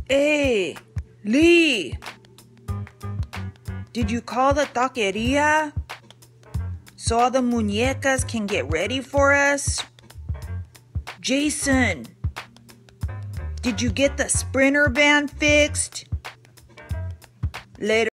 Hey, Lee, did you call the taqueria so all the muñecas can get ready for us? Jason, did you get the Sprinter van fixed? Later.